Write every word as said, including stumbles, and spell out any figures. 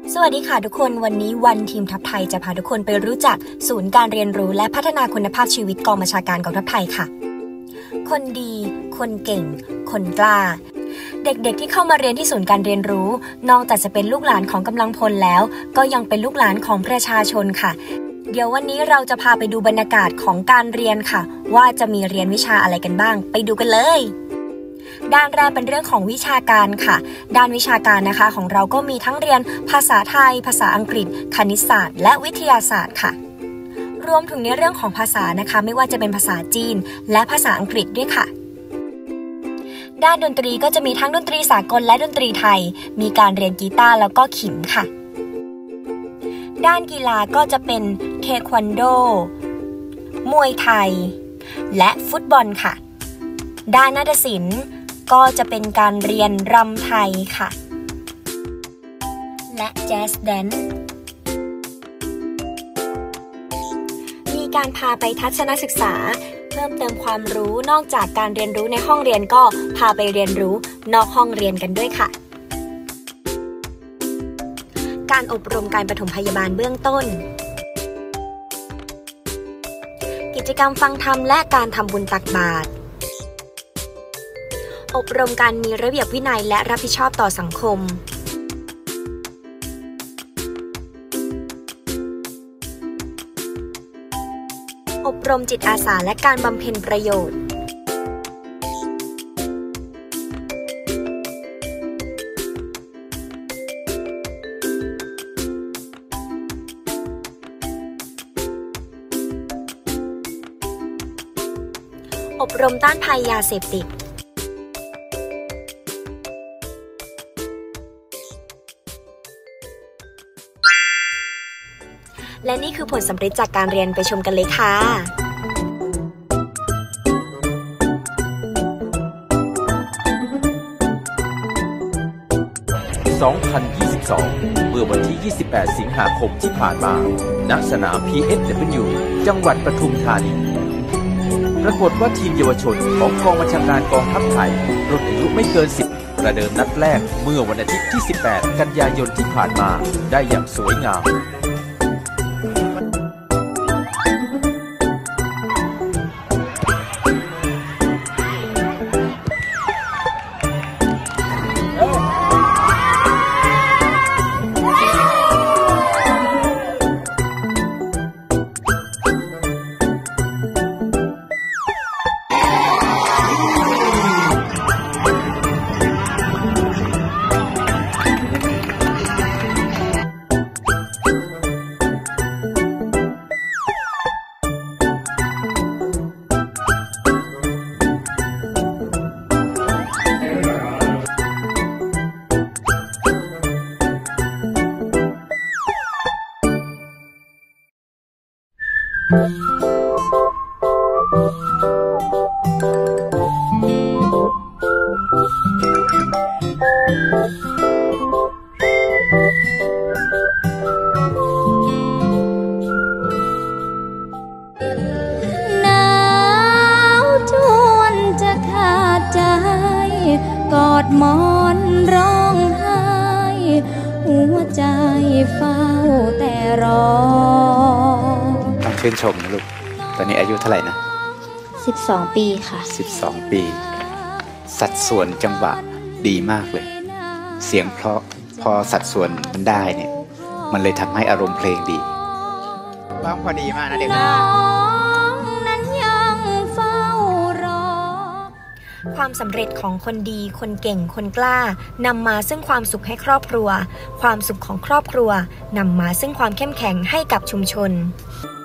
สวัสดีค่ะทุกคนวันนี้วันทีมทัพไทยจะพาทุกคนไปรู้จักศูนย์การเรียนรู้และพัฒนาคุณภาพชีวิตกองบัญชาการกองทัพไทยค่ะคนดีคนเก่งคนกล้าเด็กๆที่เข้ามาเรียนที่ศูนย์การเรียนรู้นอกจากจะเป็นลูกหลานของกำลังพลแล้วก็ยังเป็นลูกหลานของประชาชนค่ะเดี๋ยววันนี้เราจะพาไปดูบรรยากาศของการเรียนค่ะว่าจะมีเรียนวิชาอะไรกันบ้างไปดูกันเลยด้านแรกเป็นเรื่องของวิชาการค่ะด้านวิชาการนะคะของเราก็มีทั้งเรียนภาษาไทยภาษาอังกฤษคณิตศาสตร์และวิทยาศาสตร์ค่ะรวมถึงในเรื่องของภาษานะคะไม่ว่าจะเป็นภาษาจีนและภาษาอังกฤษด้วยค่ะด้านดนตรีก็จะมีทั้งดนตรีสากลและดนตรีไทยมีการเรียนกีตาร์แล้วก็ขิมค่ะด้านกีฬาก็จะเป็นเทควันโดมวยไทยและฟุตบอลค่ะด้านนาฏศิลป์ก็จะเป็นการเรียนรำไทยค่ะและแจ๊สแดนซ์มีการพาไปทัศนศึกษาเพิ่มเติมความรู้นอกจากการเรียนรู้ในห้องเรียนก็พาไปเรียนรู้นอกห้องเรียนกันด้วยค่ะการอบรมการปฐมพยาบาลเบื้องต้นกิจกรรมฟังธรรมและการทำบุญตักบาตรอบรมการมีระเบียบวินัยและรับผิดชอบต่อสังคมอบรมจิตอาสาและการบำเพ็ญประโยชน์อบรมต้านภัยยาเสพติดและนี่คือผลสำเร็จจากการเรียนไปชมกันเลยค่ะสองพันยี่สิบสอง เมื่อวันที่ ยี่สิบแปด สิงหาคมที่ผ่านมา ณ สนาม พี เอส ดับเบิลยู จังหวัดปทุมธานีปรากฏว่าทีมเยาวชนของกองบัญชาการกองทัพไทยรุ่นอายุไม่เกิน สิบ ประเดิมนัดแรกเมื่อวันอาทิตย์ที่ สิบแปด กันยายนที่ผ่านมาได้อย่างสวยงามกอดหมอนร้องไห้หัวใจเฝ้าแต่รอต้องชื่นชมนะลูกตอนนี้อายุเท่าไหร่นะสิบสองปีค่ะสิบสองปีสัดส่วนจังหวะดีมากเลยเสียงเพราะพอสัดส่วนมันได้เนี่ยมันเลยทำให้อารมณ์เพลงดีร้องพอดีมากนะเด็กนะความสำเร็จของคนดีคนเก่งคนกล้านำมาซึ่งความสุขให้ครอบครัวความสุขของครอบครัวนำมาซึ่งความเข้มแข็งให้กับชุมชน